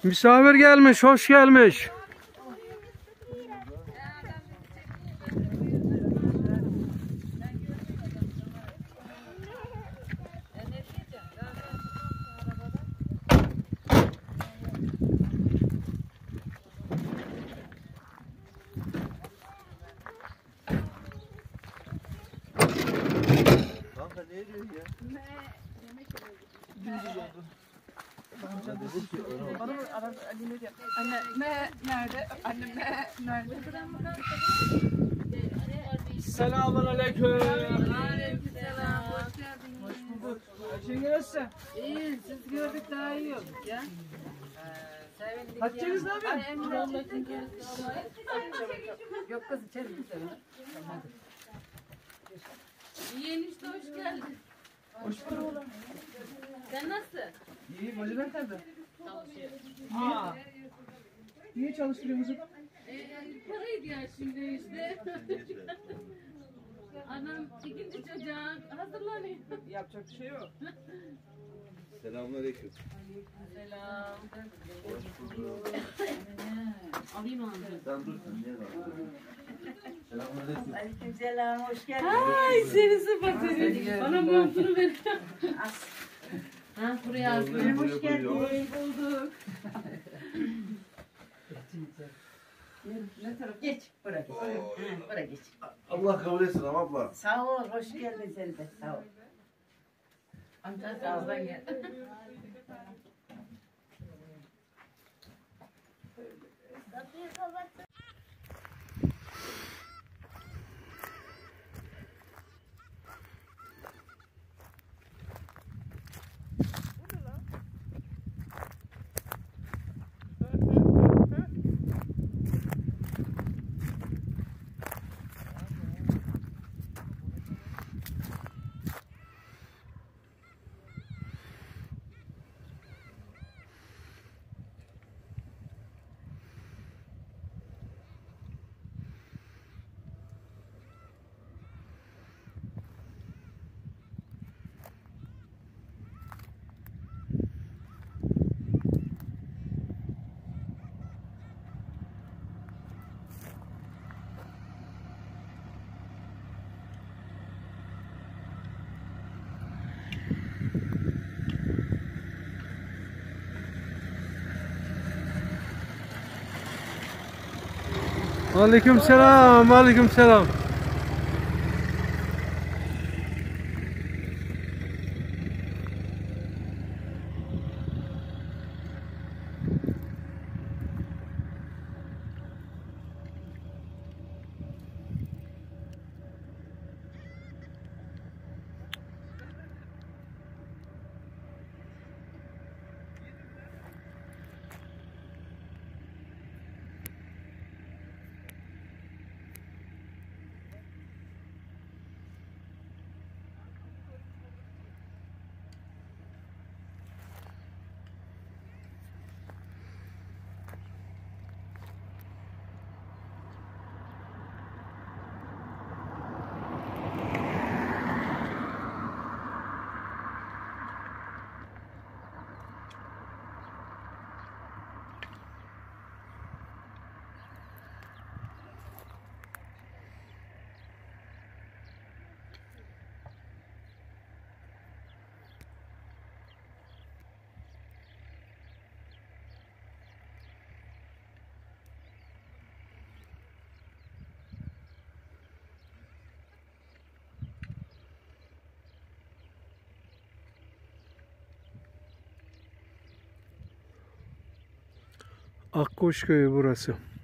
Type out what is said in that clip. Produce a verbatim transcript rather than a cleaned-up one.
Misafir gelmiş, hoş gelmiş. Kanka ne diyorsun ya? Anne me nerede? Anne me nerede? Selamünaleyküm. Aleykümselam. Hoş geldiniz. Hoş bulduk. Ayşe nasılsın? İyi, siz gördük daha iyi olduk ya. Hatice'niz ne yapıyor? Ay Emre'cim. Yok kız içeri gidelim. İyi enişte hoş geldin. Hoş bulduk. Sen nasılsın? İyi, bacılar nerede? Çalışıyor. Aa. Niye çalıştırıyorsunuz? Ee, paraydı ya şimdi işte. Anam ikinci çocuğa hazırlanıyor. Yapacak bir şey yok. Selamünaleyküm. Selam. Alayım abi. Sen dur sen niye lan? Selamünaleyküm. Aleykümselam, hoş geldin. Ay seni sıfatı. Bana montunu ver. Ha buraya asıyorum. Hoş geldin. Bulduk. Ne taraf? Geç, buraya. Buraya, ha, buraya geç. Allah kabul etsin ama abla. Sağ ol, hoş geldin sen de. Sağ ol. Amca sağdan gel. Aleyküm selam, aleyküm selam. Akkoş köyü burası.